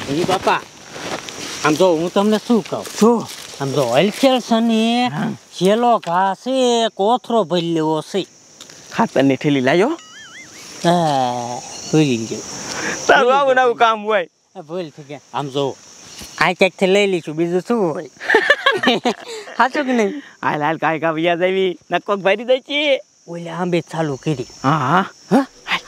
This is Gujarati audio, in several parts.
ઈ બાપા આમ જો હું તમને શું કહું જો આમ જો હલચેલ છે ને છેલ્લો ઘા છે કોથરો ભરી લેવો છે ખાતરની ઠેલી લાયો ભૂલી ગયો તારું આવું નવું કામ હોય ભૂલ થઈ ગયા આમ જો આ ક્યાંકથી લઈ લઈશું બીજું શું હોય સાચું કે નહીં હાલ હાલ કાંઈ કા વ્યાજ આવી નકોક ભરી દઈ છે ઓલે આંબે ચાલુ કરી હા હા હા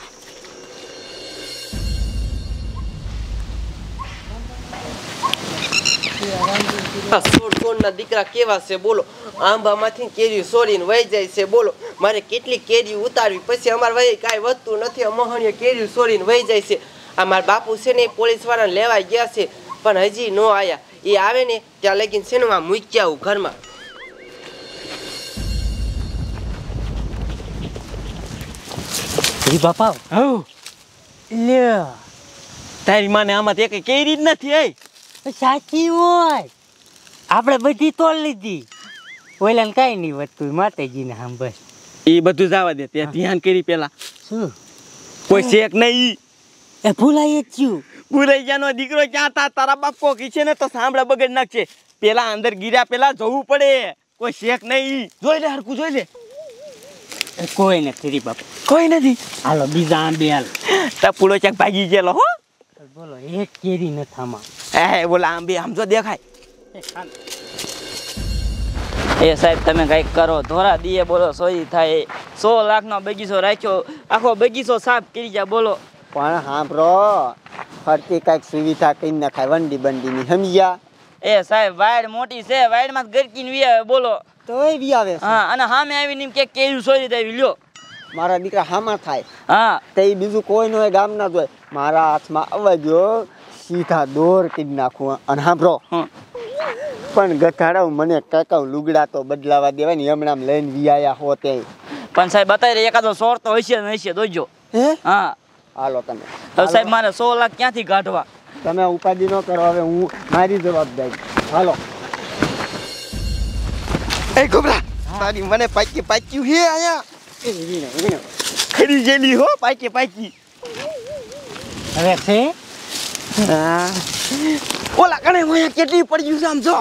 સોળના દીકરા કેવા છે બોલો આંબામાંથી કેરી સોરીને વહી જાય છે બોલો મારે કેટલી કેરી ઉતારવી પછી અમારે વહી કાંઈ વધતું નથી મોહણીય કેરી સોરીને વહી જાય છે આ મારા બાપુ છે ને પોલીસ વાળાને લેવા ગયા છે પણ હજી ન આયા એ આવે ને ત્યાં લગીને છે ને હું મૂકી આવું ઘરમાં બાપા હવ લે તારી માને આમાં એક કેરી જ નથી એ સાચી હોય આપણે બધી તોડ લીધી ઓલાને કાંઈ નહીં વધતું માતાજીને આમ બસ એ બધું જવા દે ત્યાં ધ્યાન કરી પેલા શું કોઈ શેક નહીં એ ભૂલાઈ જ ગયું ભૂલાઈ ગયાનો દીકરો ક્યાં તા તારા બાપ કો કીશે ને તો સાંભળા બગડ નાખશે પેલા અંદર ગીર્યા પેલા જવું પડે કોઈ શેક નહીં જોઈ લે હરકું જોઈ લે કોઈ નથી બાપા કોઈ નથી હાલો બીજા આંબે હાલો ટપુડો ક્યાંક ભાગી ગયેલો હો બોલો એક કેરી નથી આમાં એ બોલા આંબે આમ જો દેખાય એ સાહેબ તમે કંઈક કરો ધોરા દીએ બોલો સોઈ થાય 100 લાખનો બગીચો રાખ્યો આખો બગીચો સાફ કરી જાય બોલો પણ સાંભળો ફરતી કાંઈક સુવિધા કરી નખાય વંડી બંડીની સમજ્યા એ સાહેબ વાડ મોટી છે વાડમાં ગરકીને વી આવે બોલો તોય બી આવે છે. હા અને સામે આવીને કે કેવું સોઈ થાય લ્યો મારા દીકરા હામાં થાય હા તે બીજું કોઈ ન હોય ગામના જ હોય મારા હાથમાં આવજો સીધા દોર કરી નાખું અને સાંભળો પણ ગધાડા મને કાકા લુગડા તો બદલાવા દેવાય ને હમણાં લઈને વિયાયા હો તે પણ સાહેબ બતાવી એકાદો સોર તો હશે ને હશે દોજો હે હા હાલો તમે હવે સાહેબ મારે 100 લાખ ક્યાંથી કાઢવા તમે ઉપાધિ ન કરો હવે હું મારી જવાબદારી હાલો એ ગોબરા તારી મને પાક્યું હે આયા ખરી જેલી હો પાકી હવે છે હા ઓલા કણે મોયા કેટલી પડ્યું છે આમ જો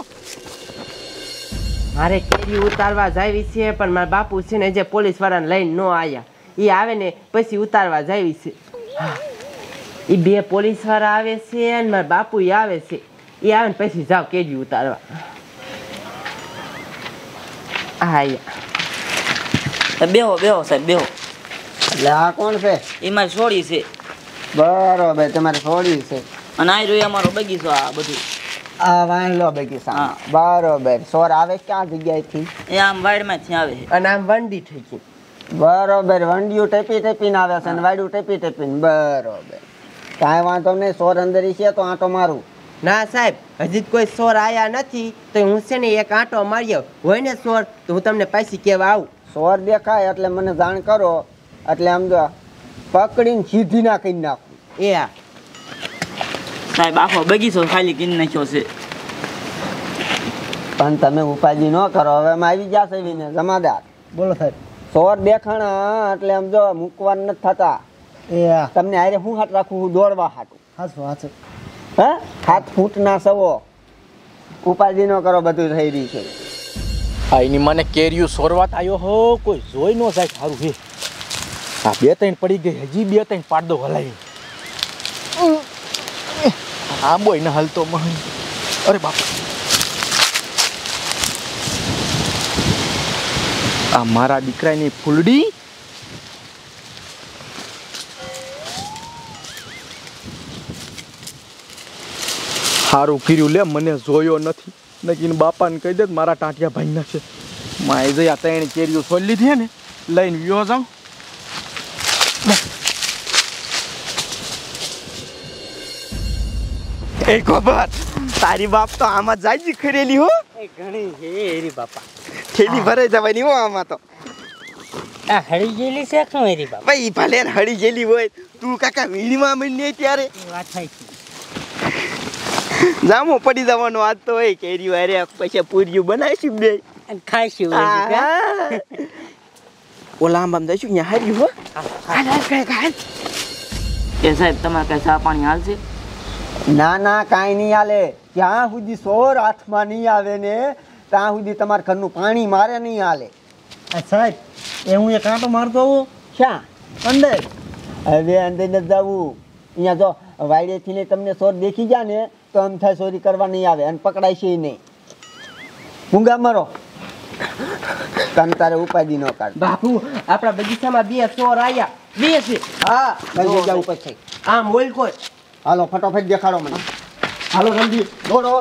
મારે કેરી ઉતારવા જાવી છે પણ મારા બાપુ છે ને જે પોલીસ વાળાને લઈને ન આયા એ આવે ને પછી ઉતારવા જાવી છે એ બે પોલીસ વાળા આવે છે અને મારા બાપુ આવે છે એ આવે ને પછી જાવ કેરી ઉતારવા બેહો બેહો સાહેબ બેહો એટલે આ કોણ છે એ મારી છોડી છે બરોબર તમારે થોડી છે અને આ રહ્યો અમારો બગીચો આ બધું આ વાંલો બગીચા હા. બરોબર સોર આવે ક્યાં જગ્યાએથી એ આમ વાડમાંથી આવે છે અને આમ વંડી થઈ ગઈ બરોબર વંડિયું ટેપીને આવે છે અને વાડું ટેપીને બરોબર કાંઈ વાંધો નહીં સોર અંદર છે તો આંટો મારું ના સાહેબ હજી કોઈ સોર આયા નથી તો હું છે ને એક આંટો માર્યો હોય ને સોર તો હું તમને પાછી કહેવા આવું સોર દેખાય એટલે મને જાણ કરો એટલે આમ જો પકડીને સીધી ના કરી નાખું એ હા સાહેબ આખો બગીચો ખાલી કરી નાખ્યો છે પણ તમે ઉપાધિ ન કરો હવે અમે આવી ગયા છે ને જમાદાર બોલો સાહેબ સોર દેખાણા એટલે આમ જો મૂકવાનું નથી થતા એ તમને હારે હું હાથ રાખું હું દોડવા હાટું હાથ હે 7 ફૂટના સવો ઉપાધિ ન કરો બધું થઈ રહ્યું છે આ એની મને કેરીયું સોરવાત આવ્યો હો કોઈ જોઈ ન જાય સારું હે આ 2-3 પડી ગઈ હજી 2-3 પાડદો હલાવી આ બોય ન હલતો મહી અરે બાપા આ મારા દીકરાની ફૂલડી સારું કર્યું લે મને જોયો નથી નકીને બાપાને કહી દે મારા ટાંટિયા ભાઈ નાખશે માએ જઈ આ 3 કેરીઓ છોડી લીધી ને લઈને વ્યો જાઉં એ ગોબર તારી બાપ તો આમાં જાજી ખરેલી હો ઘણી છે એરી બાપા થેલી ભરાઈ જવાની હો આમાં તો આ હળી ગયેલી છે શું એરી બાપા ભાઈ ભલે ને હળી ગયેલી હોય તું કાકા વીણીમાં મળી ત્યારે વાત થાય છે જામો પડી જવાનો આજ તો હોય કેરી અરે પછી પૂરીયું બનાવીશું બે અને ખાઈશું ઓલા આમ જઈશું ત્યાં હાર્યું હો હાલ હાલ કાંઈ હાલ એ સાહેબ તમારે કઈ ચા પાણી હાલશે ના ના કાંઈ નહીં હાલે. જ્યાં સુધી સોર હાથમાં નહીં આવે ને ત્યાં સુધી તમારા ઘરનું પાણી મારે નહીં હાલે. સાહેબ એ હું એક કાંટો મારતો આવું શા અંદર. હવે અંદર નથી જવું. અહીંયા જો વાયડેથી ને તમને સોર દેખી ગયા ને તો આમ થાય ચોરી કરવા નહીં આવે અને પકડાય છે નહીં. મૂંગા મરો તને તારે ઉપાધિ ન કાઢ. બાપુ આપણા બગીચામાં 2 ચોર આયા. 2 છે. હા જલ્દી જાવ ઉપર થઈ. આમ મોલ કોઈ. હાલો ફટાફટ દેખાડો મને. હાલો જલ્દી દોડો.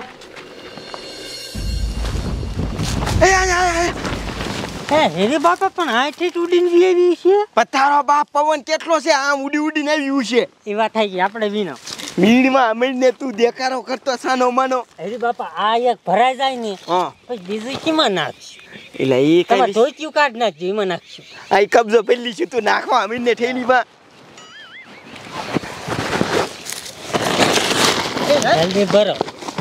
હે હેરી બાપા પણ આથી જ ઉડીને લેવી છે. પથારો બાપ પવન કેટલો છે આમ ઉડી ઉડીને આવ્યું છે. એ વાત થઈ ગઈ આપણે વિનો. મીડમાં અમીરને તું દેખાડો કરતો સાનો માનો. હેરી બાપા આ એક ભરાઈ જાય ને હા પછી બીજું કેમાં નાખશું? એટલે એ તમારે કઈ ધોતિયું કાઢ નાખજો એમાં નાખશું. આ કબજો પેલી છે તું નાખવા અમીરને થેલીમાં. જલ્દી ભરો.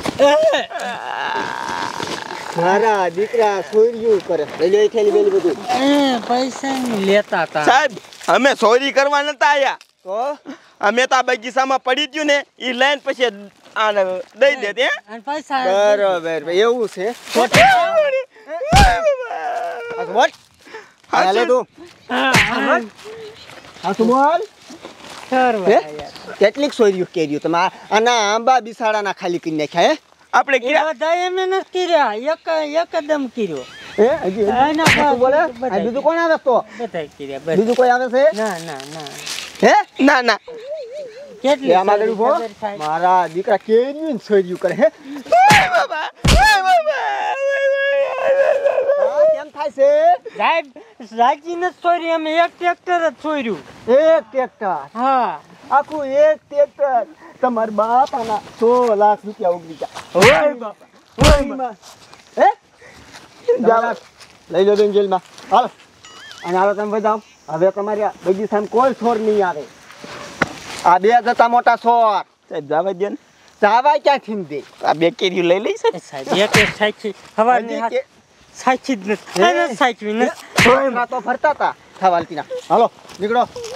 મારા દીકરા સોર્યું કરે. લઈ લે થેલી બેલી બધું. પૈસા નહીં લેતા તા. સાહેબ અમે ચોરી કરવા નતા આયા. તો અમે તો આ બગીચામાં પડી ગયું ને એ લઈને પછી આને દઈ દે. અને પૈસા બરોબર એવું છે. હાલે તું હા તું બોલ. કેટલીક સોર્યું કેર્યું તમે આના આંબા બિસાડાના ખાલી કરી નાખ્યા. આપણે એ ગયા બધા એમને નથી કર્યા એકદમ કર્યો. હે હજી ના, તું બોલે બધા. આ બીજું કોણ આવે તો બધા કર્યા બધા. બીજું કોઈ આવે છે ના ના ના હે ના ના કેટલી એ આમાં ગયું હો. ખબર થાય? મારા દીકરા કેર્યું ને સોર્યું કરે હે બાબા હા, કેમ થાય છે સાહેબ સાચી નથી છોરી અમે એક ટ્રેક્ટર જ છોર્યું. એક ટ્રેક્ટર હા આખું એક ટ્રેક્ટર તમારા બાપાના 100 લાખ રૂપિયા ઉગરી ગયા. ઓય બાપા ઓય માં. હે જાવ લઈ લો બેન જેલમાં. હાલો અને હાલો તમે બજાવ. હવે તમારી આ બગીચામાં કોઈ છોર નહીં આવે. આ 2 જતા મોટા છોર સાહેબ જવા દે ને. ચાવા ક્યાંથી દે. આ બે કેરીઓ લઈ લઈ છે. એ સાહેબ એક સાચી હવાની હાથ સાચી જ નથી સાચવી નથી. છોકરા તો ફરતા હતા થવાલતીના. હાલો નીકળો.